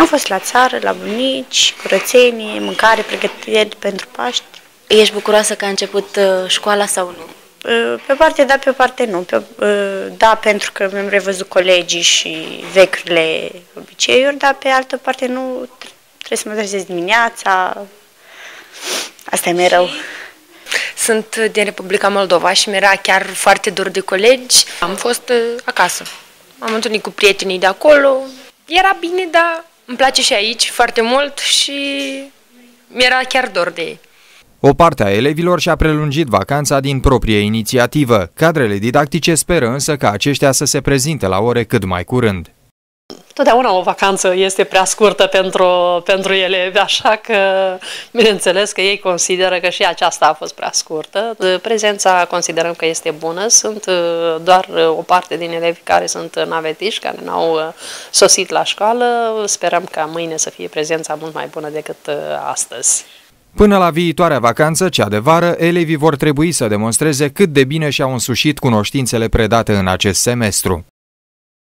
Am fost la țară, la bunici, curățenie, mâncare, pregătiri pentru Paști. Ești bucuroasă că a început școala sau nu? Pe parte da, pe parte nu. Da, pentru că mi-am revăzut colegii și vechiurile obiceiuri, dar pe altă parte nu, trebuie să mă trezesc dimineața. Asta e mereu. Sunt din Republica Moldova și mi-era chiar foarte dor de colegi. Am fost acasă. Am întâlnit cu prietenii de acolo. Era bine, dar îmi place și aici foarte mult și mi-era chiar dor de ei. O parte a elevilor și-a prelungit vacanța din proprie inițiativă. Cadrele didactice speră însă ca aceștia să se prezinte la ore cât mai curând. Totdeauna o vacanță este prea scurtă pentru elevi, așa că, bineînțeles că ei consideră că și aceasta a fost prea scurtă. Prezența considerăm că este bună, sunt doar o parte din elevi care sunt navetiști, care n-au sosit la școală. Sperăm ca mâine să fie prezența mult mai bună decât astăzi. Până la viitoarea vacanță, cea de vară, elevii vor trebui să demonstreze cât de bine și-au însușit cunoștințele predate în acest semestru.